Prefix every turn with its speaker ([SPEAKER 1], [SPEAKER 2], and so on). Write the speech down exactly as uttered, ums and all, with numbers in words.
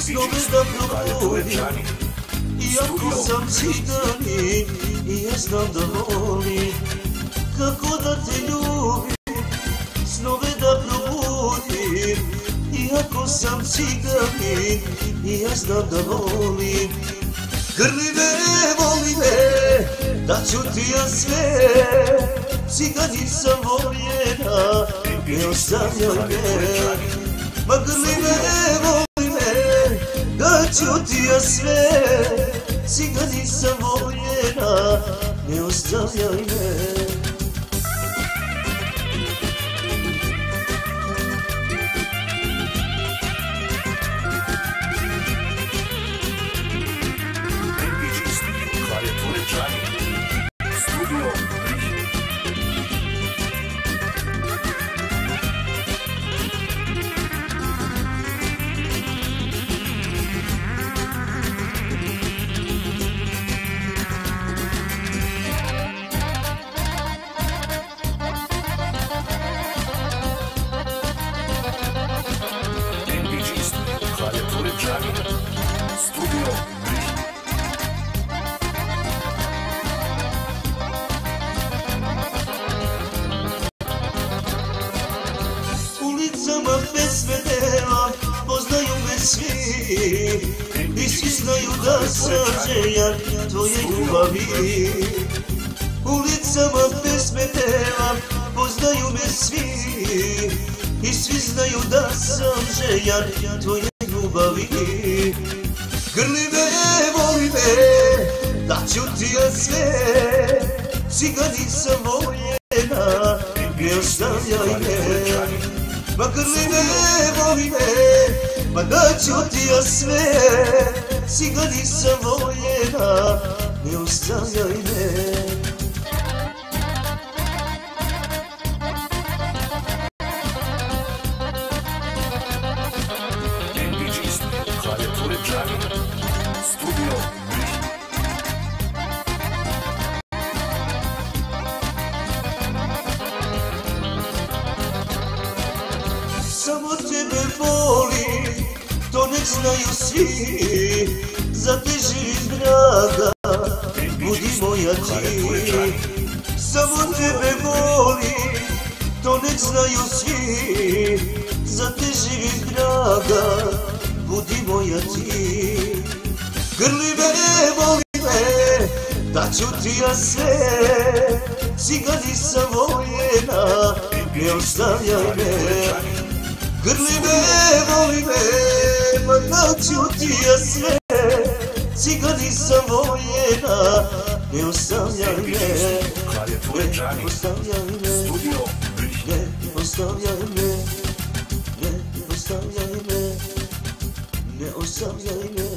[SPEAKER 1] snove da probudim. Iako sam ciganin i ja znam da volim, kako da te ljubim, snove da probudim. Iako sam ciganin i ja znam da volim, grli me, voli me, da ću ti ja sve. Ciganin sam voljena, ne ostavljaj me. Ma grli me, voli me, da ću ti ja sve. Ciganin sam voljena, ne ostavljaj me. Ulicama pesme devam, poznaju me svi, i svi znaju da sam željan tvoje ljubavi. Ulicama pesme devam, poznaju me svi, i svi znaju da sam željan tvoje ljubavi. Grli me, voli me, da ću ti ja sve. Ciganin sam voljena, ne ostavljaj me. Ma grli me, voli me, ma da ću ti ja sve. Ciganin sam voljena, ne ostavljaj me. Samo tebe volim, to nek znaju svi. Za te živim draga, budi moja ti. Samo tebe volim, to nek znaju svi. Za te živim draga, budi moja ti. Grli me, voli me, da ću ti ja sve. Ciganin sam voljena, ne ostavljaj me. Grli me, voli me, ma da ću ti ja sve. Ciganin sam voljena, ne ostavljaj me. Ne ostavljaj me, ne ostavljaj me, ne ostavljaj me, ne ostavljaj me.